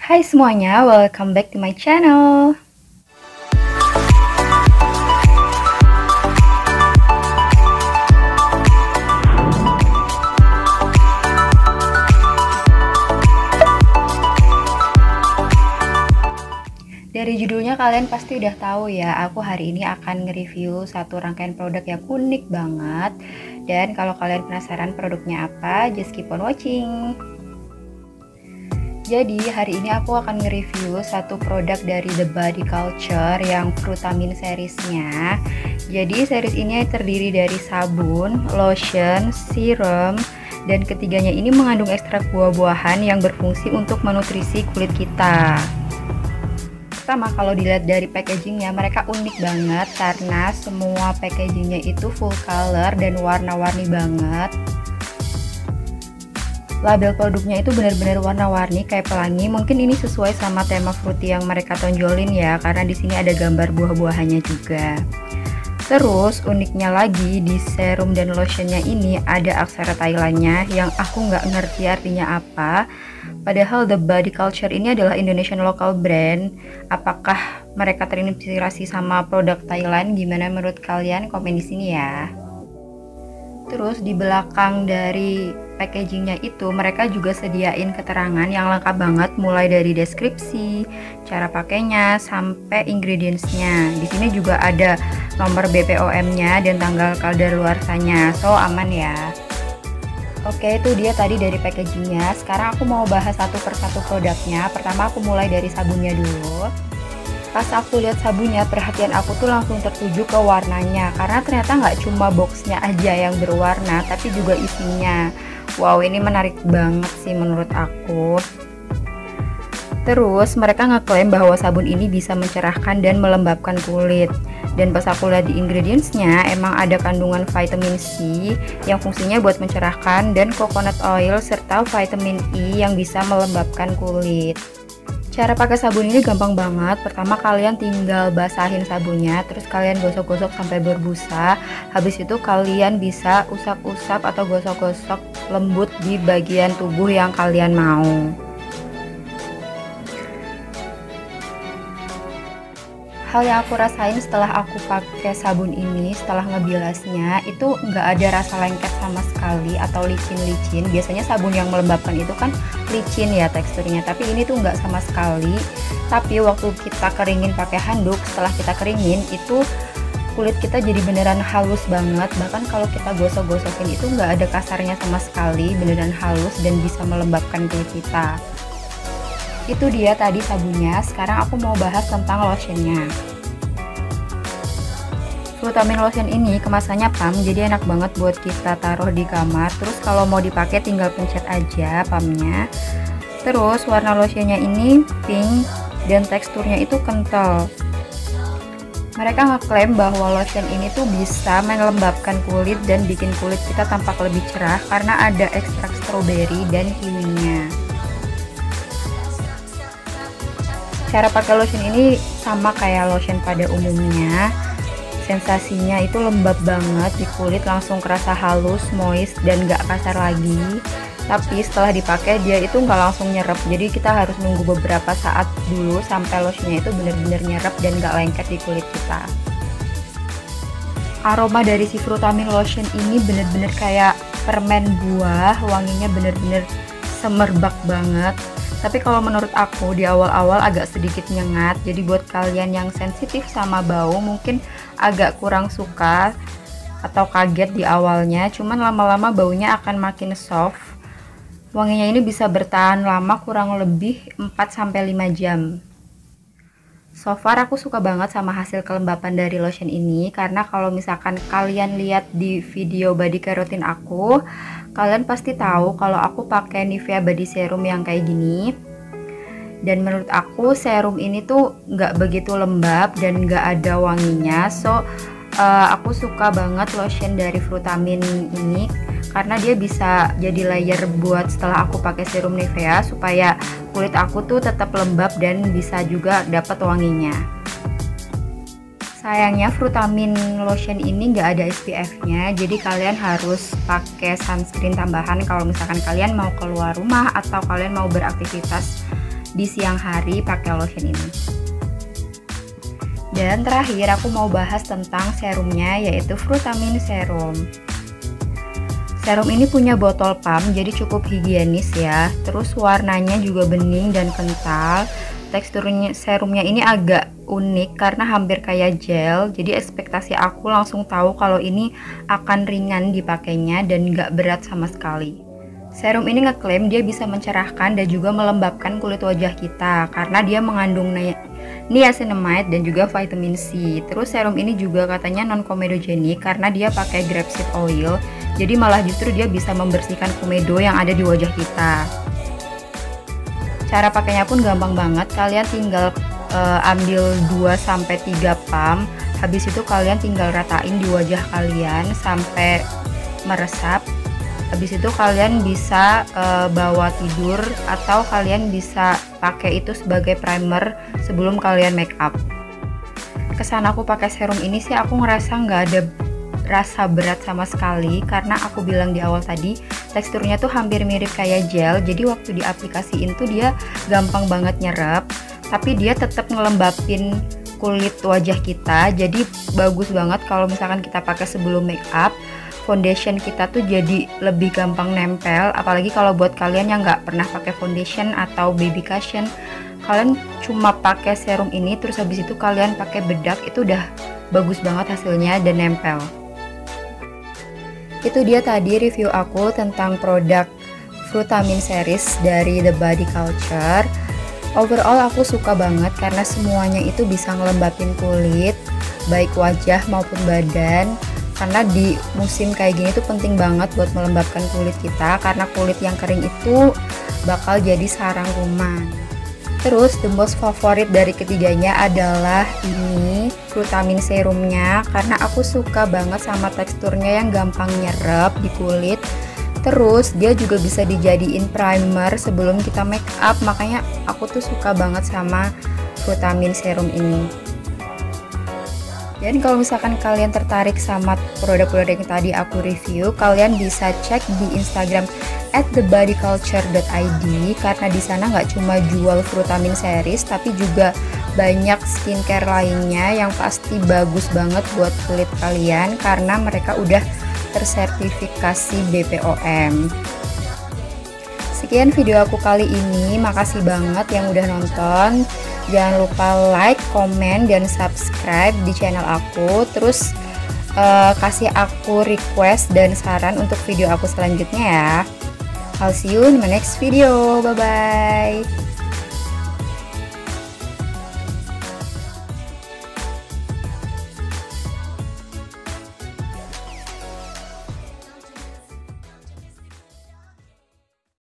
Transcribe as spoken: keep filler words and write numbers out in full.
Hai semuanya, welcome back to my channel. Dari judulnya kalian pasti udah tahu ya, aku hari ini akan nge-review satu rangkaian produk yang unik banget. Dan kalau kalian penasaran produknya apa, just keep on watching. Jadi hari ini aku akan nge-review satu produk dari The Body Culture yang Frutamin seriesnya. Jadi series ini terdiri dari sabun, lotion, serum, dan ketiganya ini mengandung ekstrak buah-buahan yang berfungsi untuk menutrisi kulit kita. Pertama, kalau dilihat dari packagingnya, mereka unik banget karena semua packagingnya itu full color dan warna-warni banget. Label produknya itu benar-benar warna-warni kayak pelangi. Mungkin ini sesuai sama tema fruity yang mereka tonjolin ya, karena di sini ada gambar buah-buahannya juga. Terus uniknya lagi di serum dan lotionnya ini ada aksara Thailandnya yang aku nggak ngerti artinya apa. Padahal The Body Culture ini adalah Indonesian local brand. Apakah mereka terinspirasi sama produk Thailand? Gimana menurut kalian? Komen di sini ya. Terus di belakang dari packagingnya itu mereka juga sediain keterangan yang lengkap banget, mulai dari deskripsi, cara pakainya, sampai ingredientsnya. Di sini juga ada nomor B P O M-nya dan tanggal kadaluarsanya, so aman ya. Oke, itu dia tadi dari packagingnya. Sekarang aku mau bahas satu persatu produknya. Pertama aku mulai dari sabunnya dulu. Pas aku lihat sabunnya, perhatian aku tuh langsung tertuju ke warnanya, karena ternyata nggak cuma boxnya aja yang berwarna, tapi juga isinya. Wow, ini menarik banget sih menurut aku. Terus mereka ngeklaim bahwa sabun ini bisa mencerahkan dan melembabkan kulit. Dan pas aku lihat di ingredientsnya, emang ada kandungan vitamin C yang fungsinya buat mencerahkan, dan coconut oil serta vitamin E yang bisa melembabkan kulit. Cara pakai sabun ini gampang banget. Pertama kalian tinggal basahin sabunnya, terus kalian gosok-gosok sampai berbusa. Habis itu kalian bisa usap-usap atau gosok-gosok lembut di bagian tubuh yang kalian mau. Hal yang aku rasain setelah aku pakai sabun ini, setelah ngebilasnya, itu nggak ada rasa lengket sama sekali atau licin-licin. Biasanya sabun yang melembabkan itu kan licin ya teksturnya, tapi ini tuh nggak sama sekali. Tapi waktu kita keringin pakai handuk, setelah kita keringin itu kulit kita jadi beneran halus banget. Bahkan kalau kita gosok-gosokin itu nggak ada kasarnya sama sekali, beneran halus dan bisa melembabkan kulit kita. Itu dia tadi sabunnya. Sekarang aku mau bahas tentang lotionnya. Frutamin lotion ini kemasannya pump, jadi enak banget buat kita taruh di kamar. Terus kalau mau dipakai tinggal pencet aja pumpnya. Terus warna lotionnya ini pink dan teksturnya itu kental. Mereka ngeklaim bahwa lotion ini tuh bisa melembabkan kulit dan bikin kulit kita tampak lebih cerah karena ada ekstrak stroberi dan kiwinya. Cara pakai lotion ini sama kayak lotion pada umumnya. Sensasinya itu lembab banget di kulit, langsung kerasa halus, moist, dan gak kasar lagi. Tapi setelah dipakai dia itu nggak langsung nyerap, jadi kita harus nunggu beberapa saat dulu sampai lotionnya itu bener-bener nyerap dan gak lengket di kulit kita. Aroma dari si Frutamin lotion ini bener-bener kayak permen buah, wanginya bener-bener semerbak banget. Tapi kalau menurut aku di awal-awal agak sedikit nyengat, jadi buat kalian yang sensitif sama bau mungkin agak kurang suka atau kaget di awalnya, cuman lama-lama baunya akan makin soft. Wanginya ini bisa bertahan lama, kurang lebih empat sampai lima jam. So far aku suka banget sama hasil kelembapan dari lotion ini, karena kalau misalkan kalian lihat di video body care routine aku, kalian pasti tahu kalau aku pakai Nivea body serum yang kayak gini. Dan menurut aku serum ini tuh nggak begitu lembab dan nggak ada wanginya. So uh, aku suka banget lotion dari Frutamin ini karena dia bisa jadi layer buat setelah aku pakai serum Nivea, supaya kulit aku tuh tetap lembab dan bisa juga dapat wanginya. Sayangnya Frutamin lotion ini nggak ada S P F-nya, jadi kalian harus pakai sunscreen tambahan kalau misalkan kalian mau keluar rumah atau kalian mau beraktivitas di siang hari pakai lotion ini. Dan terakhir aku mau bahas tentang serumnya, yaitu Frutamin Serum. Serum ini punya botol pump, jadi cukup higienis ya. Terus warnanya juga bening dan kental. Teksturnya serumnya ini agak unik karena hampir kayak gel. Jadi ekspektasi aku langsung tahu kalau ini akan ringan dipakainya dan gak berat sama sekali. Serum ini ngeklaim dia bisa mencerahkan dan juga melembabkan kulit wajah kita karena dia mengandung niacinamide dan juga vitamin C. Terus serum ini juga katanya non komedogenik karena dia pakai grapeseed oil. Jadi malah justru dia bisa membersihkan komedo yang ada di wajah kita. Cara pakainya pun gampang banget. Kalian tinggal uh, ambil dua sampai tiga pump. Habis itu kalian tinggal ratain di wajah kalian sampai meresap. Habis itu kalian bisa uh, bawa tidur atau kalian bisa pakai itu sebagai primer sebelum kalian make up. Kesan aku pakai serum ini sih aku ngerasa nggak ada rasa berat sama sekali karena aku bilang di awal tadi teksturnya tuh hampir mirip kayak gel. Jadi waktu diaplikasiin tuh dia gampang banget nyerap, tapi dia tetap ngelembapin kulit wajah kita. Jadi bagus banget kalau misalkan kita pakai sebelum make up. Foundation kita tuh jadi lebih gampang nempel, apalagi kalau buat kalian yang nggak pernah pakai foundation atau baby cushion, kalian cuma pakai serum ini terus habis itu kalian pakai bedak, itu udah bagus banget hasilnya dan nempel. Itu dia tadi review aku tentang produk Frutamin series dari The Body Culture. Overall aku suka banget karena semuanya itu bisa ngelembapin kulit, baik wajah maupun badan. Karena di musim kayak gini tuh penting banget buat melembabkan kulit kita, karena kulit yang kering itu bakal jadi sarang kuman. Terus the most favorit dari ketiganya adalah ini Frutamin serumnya, karena aku suka banget sama teksturnya yang gampang nyerap di kulit. Terus dia juga bisa dijadiin primer sebelum kita make up, makanya aku tuh suka banget sama Frutamin serum ini. Dan kalau misalkan kalian tertarik sama produk-produk yang tadi aku review, kalian bisa cek di Instagram at the body culture dot i d karena di sana nggak cuma jual Frutamin series, tapi juga banyak skincare lainnya yang pasti bagus banget buat kulit kalian karena mereka udah tersertifikasi B P O M. Sekian video aku kali ini, makasih banget yang udah nonton. Jangan lupa like, komen, dan subscribe di channel aku. Terus uh, kasih aku request dan saran untuk video aku selanjutnya ya. I'll see you in my next video. Bye bye.